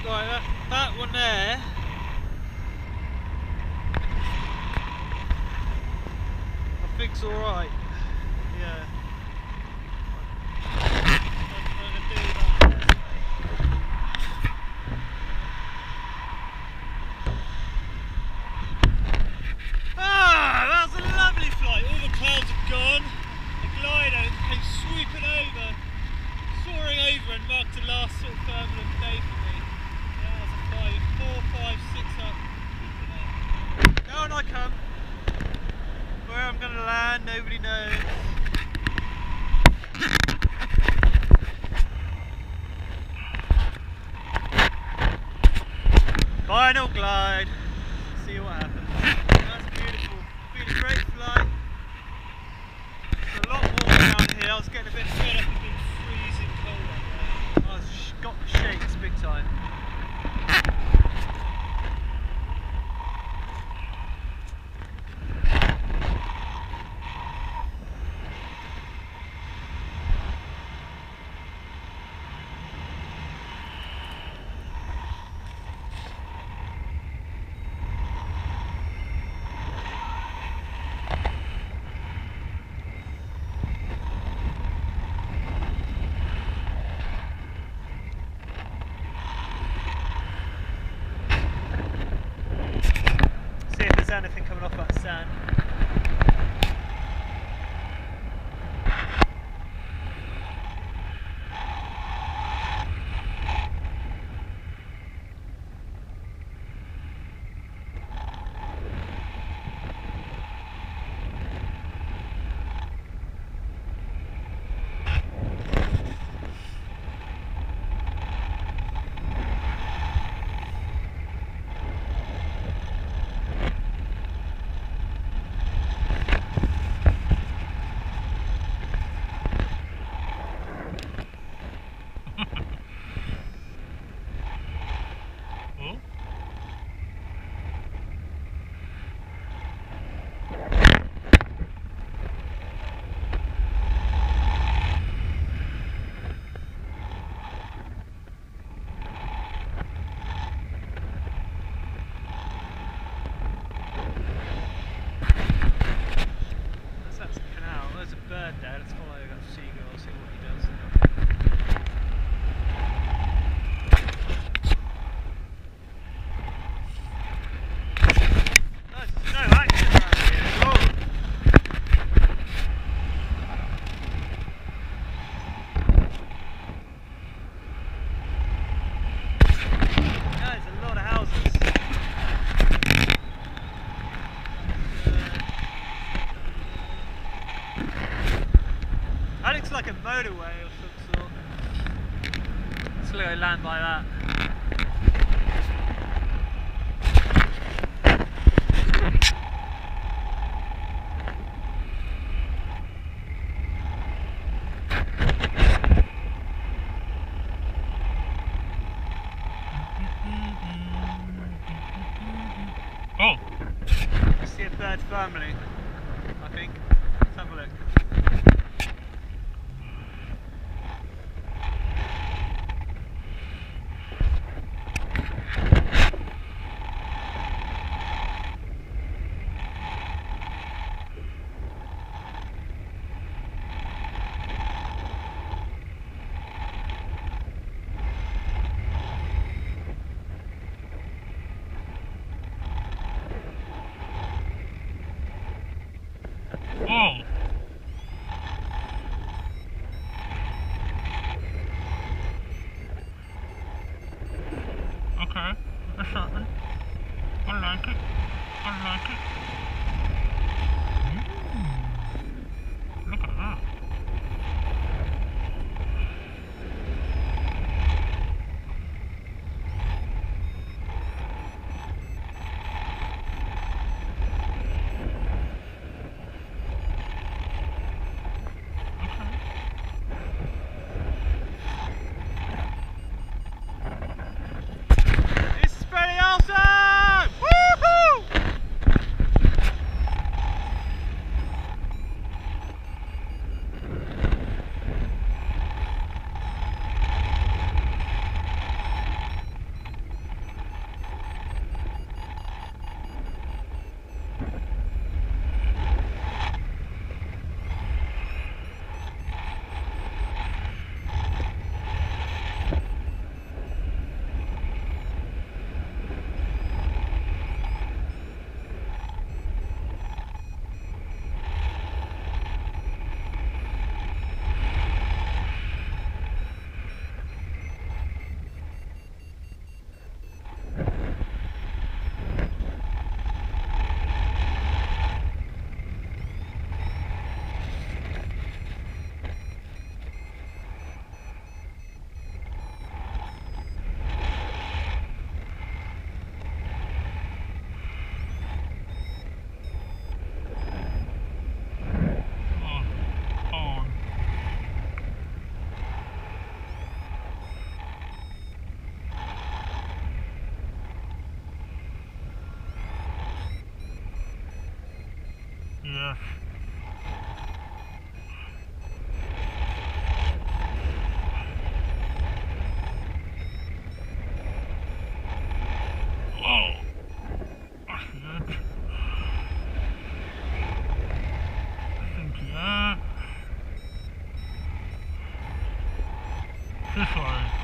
Right, that one there. I think's alright. Yeah. That was a lovely flight. All the clouds are gone. The glider came sweeping over, soaring over, and marked the last sort of turbulent day for me. Yeah, that was a flight. 4, 5, 6 up. Down I come. Where I'm going to land, nobody knows. Final glide. See what happens. That's beautiful. Been a great flight. It's a lot warmer down here. I was getting a bit fed up and being freezing cold up there. I got the shakes big time. Anything coming off that sand. That looks like a motorway or some sort. Let's go land by that. Oh! I see a third family, I think. Let's have a look. Oh! Okay, that's something. I like it. I like it. Look at that. yes. Oh, that's it. I think, yeah. This way.